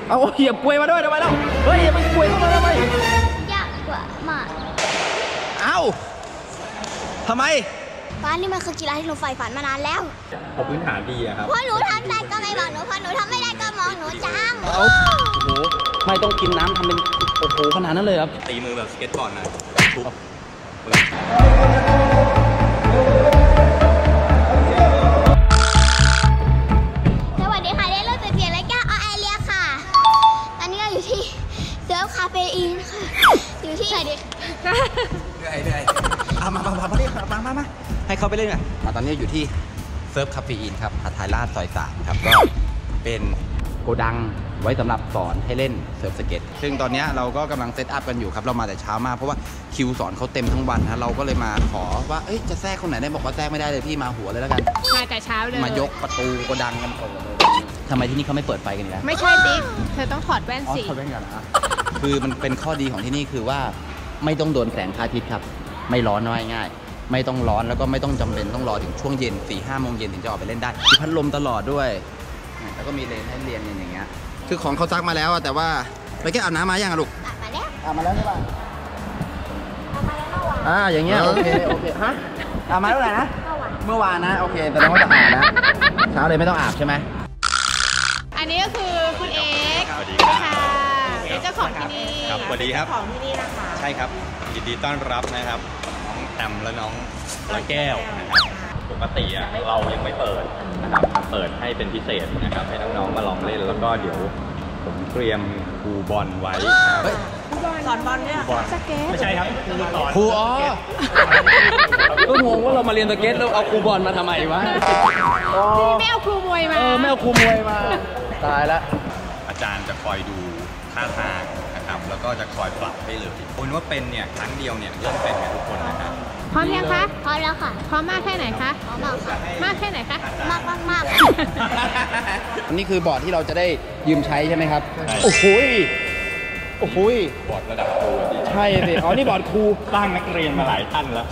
เอาเหยียบกลวยมาด้วยทำไมเล่าเฮ้ยมันกลวยเข้ามาทำไมยากกว่ามากเอ้าทำไมฟ้านี่มันคือกีฬาที่หนูใฝ่ฝันมานานแล้วพอพื้นฐานดีอะครับพอหนูทำได้ก็ไม่บอกหนูพอหนูทำไม่ได้ก็มองหนูจังโอ้โหไม่ต้องกินน้ำทำเป็นโอ้โหขนาดนั้นเลยครับตีมือแบบสเก็ตบอร์ดนะทุบสวัสดีค่ะได้เริ่มเปลี่ยนรายการออไอเรียค่ะตอนนี้เราอยู่ที่เซิร์ฟคาเฟอีนค่ะอยู่ที่ไหนดีเหนื่อยมาเรียกมาให้เขาไปเล่นหน่อยตอนนี้อยู่ที่เซิร์ฟคาเฟอีนครับหาดไทยราชซอย3ครับก็เป็นโกดังไว้สำหรับสอนให้เล่นเซิร์ฟสเก็ตซึ่งตอนนี้เราก็กำลังเซตอัพกันอยู่ครับเรามาแต่เช้ามากเพราะว่าคิวสอนเขาเต็มทั้งวันนะเราก็เลยมาขอว่าจะแทรกคนไหนได้บอกว่าแทรกไม่ได้เลยพี่มาหัวเลยแล้วกันมาแต่เช้าเลยมายกประตูโกดังกันโอ้ทำไมที่นี่เขาไม่เปิดไฟกันเนี่ยไม่ใช่ติ๊กเธอต้องถอดแว่นสิถอดแว่นกันนะคือมันเป็นข้อดีของที่นี่คือว่าไม่ต้องโดนแสงพระอาทิตย์ครับไม่ร้อนน้อยง่ายไม่ต้องร้อนแล้วก็ไม่ต้องจำเป็นต้องรอถึงช่วงเย็น 4-5 โมงเย็นถึงจะออกไปเล่นได้มีพัดลมตลอดด้วยแล้วก็มีเลนให้เรียนอย่างเงี้ยคือของเขาซักมาแล้วแต่ว่าไปแค่อาบน้ำมายังอะลูกอาบมาแล้วอาบมาแล้วใช่ป่ะอย่างเงี้ยโอเคฮะอาบมาเมื่อไหร่นะเมื่อวานนะโอเคแสดงว่าจะอาบนะเช้าเลยไม่ต้องอาบใช่ไหมอันนี้ก็คือคุณเอกสวัสดีค่ะเป็นเจ้าของที่นี่ครับสวัสดีครับของที่นี่นะคะใช่ครับยินดีต้อนรับนะครับน้องแอมและน้องละแก้วนะครับปกติเรายังไม่เปิดนะครับเปิดให้เป็นพิเศษนะครับให้น้องๆมาลองเล่นแล้วก็เดี๋ยวผมเตรียมครูบอลไว้สอนบอลเนี่ยสเก็ตไม่ใช่ครับครูสอนครูก็งงว่าเรามาเรียนสเก็ตแล้วเอาครูบอลมาทำไมวะไม่เอาครูมวยมาไม่เอาครูมวยมาตายแล้วอาจารย์จะคอยดูท่าทางนะครับแล้วก็จะคอยปรับให้เลยคุณว่าเป็นเนี่ยครั้งเดียวเนี่ยเริ่มเป็นกันทุกคนนะครับพร้อมยังคะพร้อมแล้วค่ะพร้อมมากแค่ไหนคะพร้อมมากค่ะมากแค่ไหนคะมากอันนี้คือบอร์ดที่เราจะได้ยืมใช้ใช่ไหมครับโอ้โหบอร์ดระดับครูใช่สินี่บอร์ดครูสร้างนักเรียนมาหลายท่านแล้ว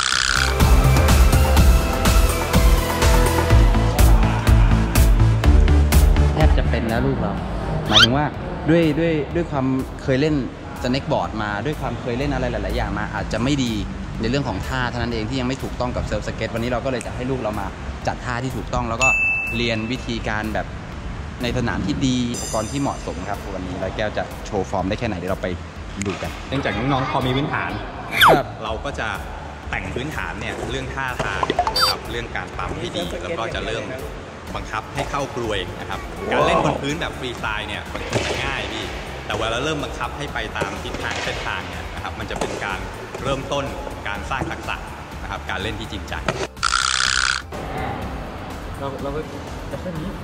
แทบจะเป็นแล้วลูกเราหมายถึงว่าด้วยความเคยเล่นสเน็กบอร์ดมาด้วยความเคยเล่นอะไรหลายๆอย่างมาอาจจะไม่ดีในเรื่องของท่าเท่านั้นเองที่ยังไม่ถูกต้องกับเซิร์ฟสเก็ตวันนี้เราก็เลยจะให้ลูกเรามาจัดท่าที่ถูกต้องแล้วก็เรียนวิธีการแบบในสนามที่ดีอุปกรณ์ที่เหมาะสมครับวันนี้ร้อยแก้วจะโชว์ฟอร์มได้แค่ไหนเดี๋ยวเราไปดูกันเนื่องจากน้องๆพอมีพื้นฐานนะครับเราก็จะแต่งพื้นฐานเนี่ยเรื่องท่าทางนะครับเรื่องการปั๊มให้ดีแล้วก็จะเริ่มบังคับให้เข้ากลวยนะครับการเล่นบนพื้นแบบฟรีสไตล์เนี่ยมันง่ายพี่แต่เวลาเริ่มบังคับให้ไปตามทิศทางเส้นทางเนี่ยนะครับมันจะเป็นการเริ่มต้นการสร้างทักษะนะครับการเล่นที่จริงจังเราไปจับเส้นนี้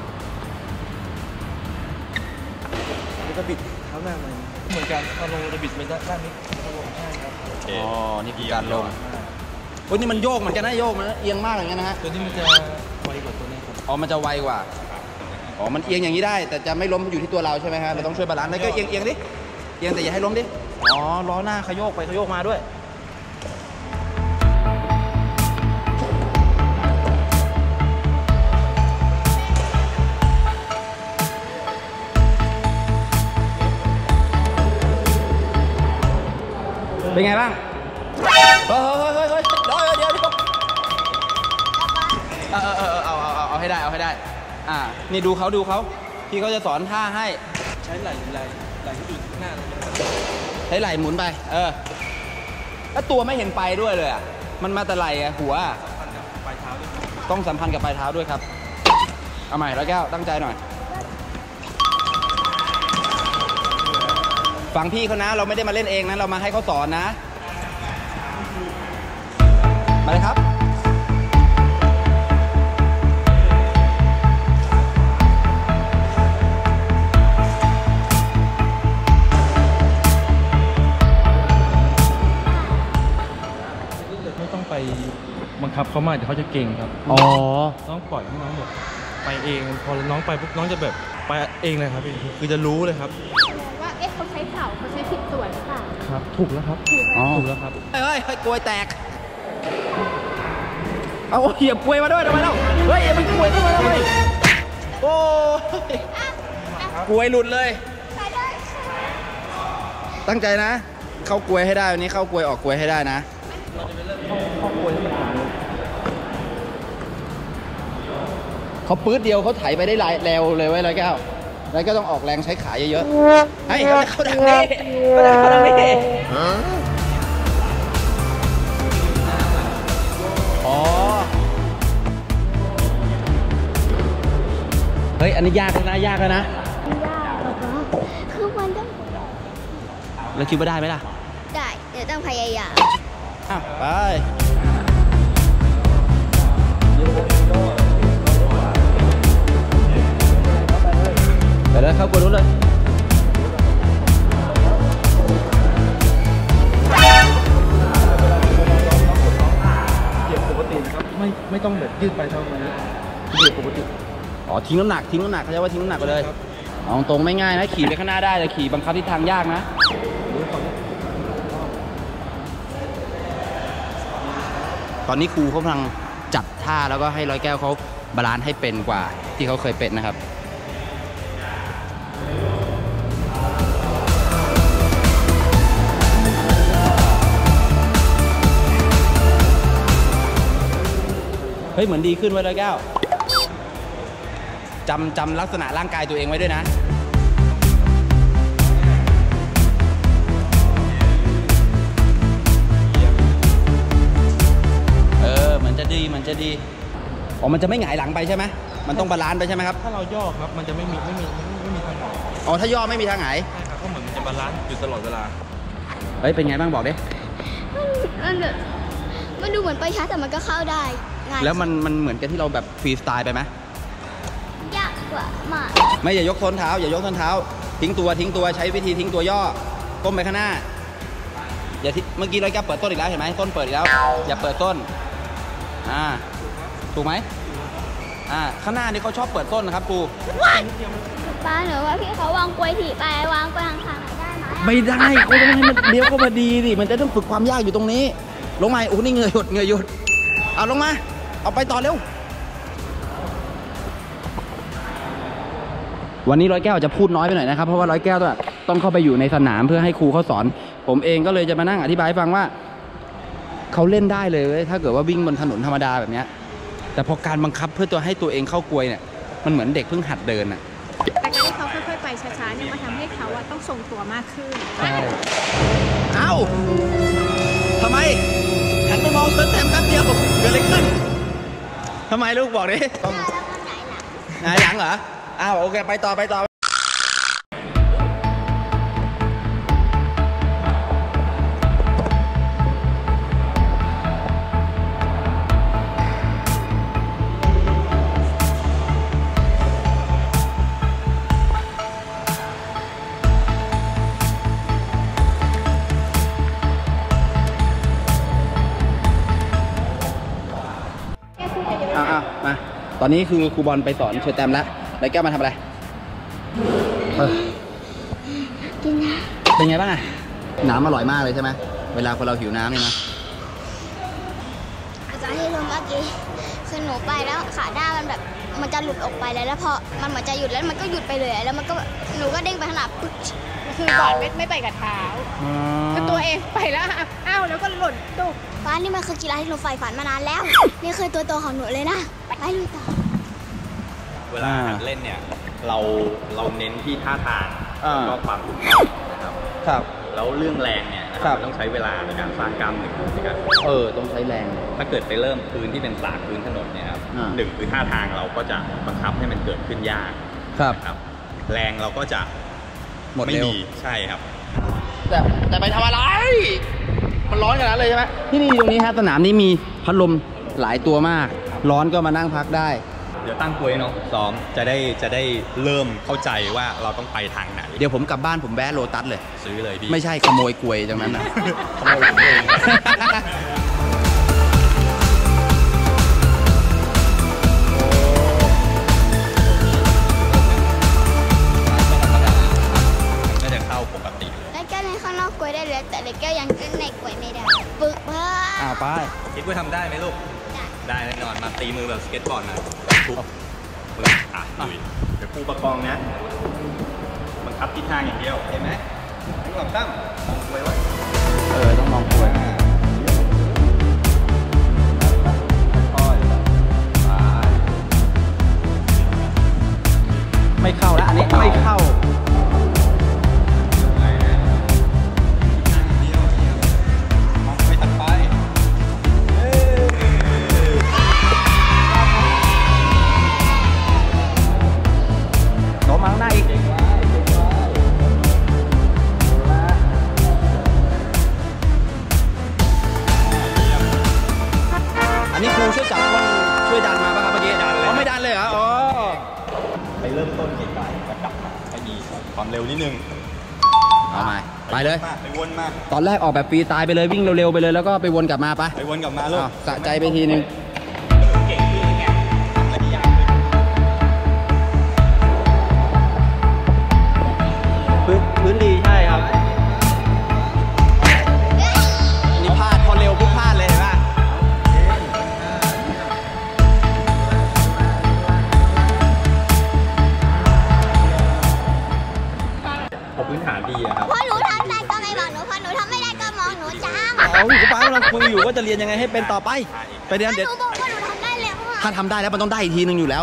แล้วก็บิดเท้าหน้ามันเหมือนกันเอาลงจะบิดไปด้านนี้เอาลงใช่ครับนี่คือการลงนี่มันโยกเหมือนกันนะโยกมันเอียงมากอย่างเงี้ยนะฮะตัวนี้มันจะไวกว่าตัวนี้ครับมันจะไวกว่ามันเอียงอย่างนี้ได้แต่จะไม่ล้มอยู่ที่ตัวเราใช่ไหมครับเราต้องช่วยบาลานซ์แล้วก็เอียงดิเอียงแต่อย่าให้ล้มดิล้อหน้าขยโยกไปขยโยกมาด้วยเป็นไงบ้างเฮ้ยเดี๋ยวเอาให้ได้นี่ดูเขาพี่เขาจะสอนท่าให้ใช้ไหล่อีกหน้าใช้ไหล่หมุนไปแล้วตัวไม่เห็นไปด้วยเลยมันมาแต่ไหล่หัวปลายเท้าด้วยต้องสัมพันธ์กับปลายเท้าด้วยครับเอาใหม่แล้วแก้วตั้งใจหน่อยฟังพี่เขานะเราไม่ได้มาเล่นเองนะเรามาให้เขาสอนนะมาเลยครับไม่ต้องไปบังคับเขามากเดี๋ยวเขาจะเก่งครับต้องปล่อยให้น้องแบบไปเองพอน้องไปปุ๊บน้องจะแบบไปเองเลยครับคือจะรู้เลยครับว่าเขาใช้เข่าเขาใช้ผิดส่วนหรือเปล่าครับถูกแล้วครับถูกแล้วครับเฮ้ยกลวยแตกเอาเหยียบกลวยมาด้วยทำไมเล่ามันกลวยเข้ามาทำไมกลวยหลุดเลยตั้งใจนะ เข้ากลวยให้ได้วันนี้เข้ากลวยออกกลวยให้ได้นะเขาปื๊ดเดียวเขาไถไปได้เร็วเลยไว้109แล้วก็ต้องออกแรงใช้ขาเยอะๆให้เขาดังนี้เขาดังนี้อ๋อเฮ้ยอันนี้ยากแล้วนะยากแล้วนะยากคือมันต้องแล้วคิดว่าได้ไหมล่ะได้เดี๋ยวต้องพยายามไปไปแล้วเข้ากดนู้นเลยเหยียบปกติครับไม่ต้องแบบยืดไปเท่านี้เหยียบปกติอ๋อทิ้งน้ำหนักเขาเรียกว่าทิ้งน้ำหนักไปเลยเอาตรงไม่ง่ายนะขี่ไปข้างหน้าได้แต่ขี่บังคับทิศทางยากนะตอนนี้ครูเขากำลังจัดท่าแล้วก็ให้ร้อยแก้วเขาบาลานซ์ให้เป็นกว่าที่เขาเคยเป็นนะครับเฮ้ยเหมือนดีขึ้นไว้ร้อยแก้วจำลักษณะร่างกายตัวเองไว้ด้วยนะมันจะดีอ๋อมันจะไม่หงายหลังไปใช่ไหมมันต้องบาลานซ์ไปใช่ไหมครับถ้าเราย่อครับมันจะไม่มีทางไหนอ๋อถ้าย่อไม่มีทางไหนใช่ครับก็เหมือนมันจะบาลานซ์อยู่ตลอดเวลาเฮ้ยเป็นไงบ้างบอกดิมันดูเหมือนไปช้าแต่มันก็เข้าได้ง่ายแล้วมันเหมือนกับที่เราแบบฟรีสไตล์ไปไหมยากกว่ามากไม่อย่ายกส้นเท้าทิ้งตัวใช้วิธีทิ้งตัวย่อก้มไปข้างหน้าอย่าเมื่อกี้ร้อยแก้วเปิดต้นอีกแล้วเห็นไหมต้นเปิดอีกแล้วอย่าเปิดต้นถูกไหมข้างหน้านี่เขาชอบเปิดต้นนะครับครูป้าหนูว่าพี่เขาวางกลวยถีไปวางกลวยข้างๆได้ไหมไม่ได้ก็ต้องให้มันเลี้ยวเข้ามาดีดิมันจะต้องฝึกความยากอยู่ตรงนี้ลงมาโอ้นี่เหงื่อหยดเอาลงมาเอาไปต่อเร็ววันนี้ร้อยแก้วจะพูดน้อยไปหน่อยนะครับเพราะว่าร้อยแก้วต้องเข้าไปอยู่ในสนามเพื่อให้ครูเขาสอนผมเองก็เลยจะมานั่งอธิบายให้ฟังว่าเขาเล่นได้เลยถ้าเกิดว่าวิ่งบนถนนธรรมดาแบบนี้แต่พอการบังคับเพื่อตัวให้ตัวเองเข้ากลวยเนี่ยมันเหมือนเด็กเพิ่งหัดเดินอะแต่การที่เขาค่อยๆไปช้าๆเนี่ยมันทำให้เขาต้องทรงตัวมากขึ้นใช่เอ้าทำไมหันไปมองเชิญแต้มแป๊บเดียวเกิดอะไรขึ้นทำไมลูกบอกดิหงายหลังเหรออ้าวโอเคไปต่อมาตอนนี้คือครูบอลไปสอนเชอร์แตมแล้วแก้วมาทำอะไรกินน้ำเป็นไงบ้างอะน้ำอร่อยมากเลยใช่ไหมเวลาคนเราหิวน้ำเนี่ยนะอาจารย์ที่รู้เมื่อกี้คือหนูไปแล้วขาด้ามันแบบมันจะหลุดออกไปแล้วพอมันเหมือนจะหยุดแล้วมันก็หยุดไปเลยแล้วมันก็หนูก็เด้งไปขนาดปึ๊กคือบอลไม่ไปกับเท้าคือตัวเองไปแล้วอ้าวแล้วก็หล่นตุ๊กฟ้านี่มันคือกีฬาที่หนูใฝ่ฝันมานานแล้วนี่คือตัวโตของหนูเลยนะไปลุยต่อเวลาเล่นเนี่ยเราเน้นที่ท่าทางแล้วก็ความถูกต้องนะครับแล้วเรื่องแรงเนี่ยต้องใช้เวลาในการสร้างกล้ามเนื้อนะครับต้องใช้แรงถ้าเกิดไปเริ่มพื้นที่เป็นพื้นถนนเนี่ยครับหนึ่งคือท่าทางเราก็จะบังคับให้มันเกิดขึ้นยากครับแรงเราก็จะไม่มีใช่ครับแต่ไปทำอะไรมันร้อนขนาดนั้นเลยใช่ไหมที่นี่ตรงนี้ฮะสนามนี้มีพัดลมหลายตัวมากร้อนก็มานั่งพักได้เดี๋ยวตั้งกลวยเนาะซ้อมจะได้เริ่มเข้าใจว่าเราต้องไปทางไหนเดี๋ยวผมกลับบ้านผมแวะโลตัสเลยซื้อเลยพี่ไม่ใช่ขโมยกลวยจังนั้นนะขโมยผมเองปกติแล้วแก้วในข้างนอกกลวยได้เลยแต่แก้วยังขึ้นในกลวยไม่ได้ปึกเพิ่มไปคิดว่าทำได้ไหมลูกได้แน่นอนมาตีมือแบบสเก็ตบอร์ดนะทุบมือลุยเดี๋ยวครูประคองนะบังคับทิศทางอย่างเดียวเห็นไหมสองตั้มมองกลวยไว้ต้องมองกลวยไม่เข้าแล้วอันนี้ไม่เข้าโน้มมาข้างหน้าอีกอันนี้ครูช่วยจับต้นช่วยดันมาป่ะครับเมื่อกี้ดันเลยไม่ดันเลยเหรออ๋อไปเริ่มต้นไกลๆจะกลับมาให้มีความเร็วนิดนึงเอามาไปเลยไปวนมาตอนแรกออกแบบฟรีสไตล์ไปเลยวิ่งเร็วๆไปเลยแล้วก็ไปวนกลับมาไปวนกลับมาลูกสะใจไปทีนึงพื้นดีใช่ครับนี่พลาดพอเร็วปุ๊บพลาดเลยเห็นป่ะพื้นฐานดีอะครับพอหนูทำได้ก็ไม่บอกหนูพอหนูทำไม่ได้ก็มองหนูจ้างอยู่กับป้ากำลังคุยอยู่ว่าจะเรียนยังไงให้เป็นต่อไปไปเรียนเด็ดหนูบอกว่าหนูทำได้แล้วถ้าทำได้แล้วมันต้องได้อีกทีนึงอยู่แล้ว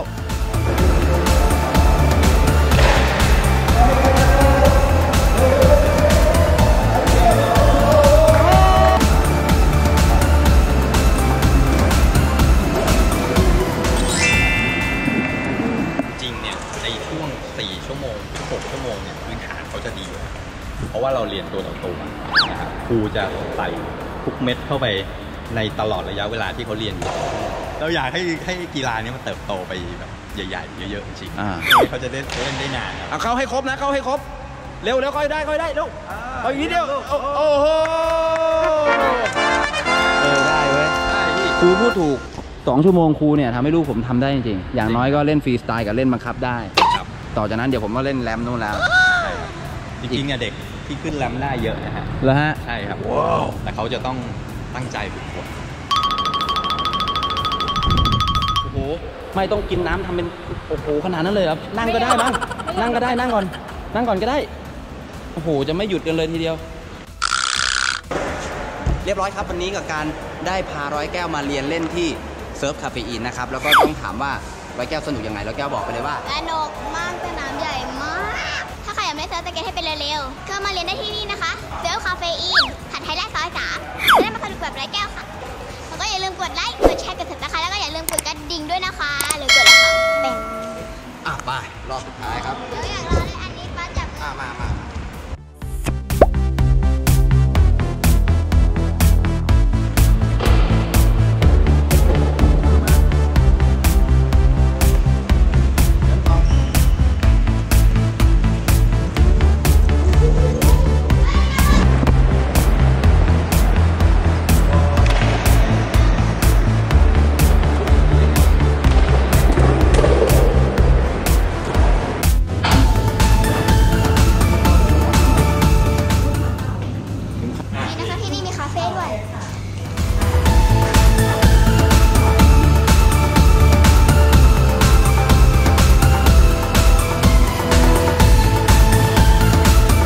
จริงเนี่ยในช่วง4 ชั่วโมงถึง6 ชั่วโมงเนี่ยพื้นฐานเขาจะดีอยู่เพราะว่าเราเรียนตัวต่อตัวนะครับครูจะใส่ทุกเม็ดเข้าไปในตลอดระยะเวลาที่เขาเรียนอยู่เราอยากให้กีฬานี้มันเติบโตไปแบบใหญ่ๆเยอะๆจริงๆเขาจะได้เล่นได้นานเอาเข้าให้ครบนะเข้าให้ครบเร็วค่อยได้เร็วเอาอีกนิดเดียวโอ้โหได้เว้ยครูพูดถูก2 ชั่วโมงครูเนี่ยทำให้ลูกผมทำได้จริงๆอย่างน้อยก็เล่นฟรีสไตล์กับเล่นบังคับได้ต่อจากนั้นเดี๋ยวผมก็เล่นแรมนู่นแล้วจริงๆเนี่ยเด็กที่ขึ้นแรมได้เยอะนะฮะเหรอฮะใช่ครับแต่เขาจะต้องตั้งใจฝึกฝนโอ้โหไม่ต้องกินน้ำทำเป็นโอ้โหขนาดนั้นเลยครับนั่งก็ได้มั้งนั่งก็ได้นั่งก่อนก็ได้โอ้โหจะไม่หยุดกันเลยทีเดียวเรียบร้อยครับวันนี้กับการได้พาร้อยแก้วมาเรียนเล่นที่เซิร์ฟคาเฟอีนนะครับแล้วก็ต้องถามว่าร้อยแก้วสนุกยังไงร้อยแก้วบอกไปเลยว่าสนุกมากสนามใหญ่มากถ้าใครอยากได้เซิร์ฟสเก็ตให้เป็นเร็วๆก็มาเรียนได้ที่นี่นะคะเซิร์ฟคาเฟอีนหัดไทยไลท์ซอย3จะได้มาสนุกแบบร้อยแก้วค่ะแล้วก็อย่าลืมกดไลค์กดแชร์กดติดตามแล้วก็อย่าลืมกดกระดิ่งด้วยนะคะหรือกดอะไรคะเป็นไปรอบสุดท้ายครับอยากรอเลยอันนี้ป้าจับมาที่นี่มีคาเฟ่ด้วย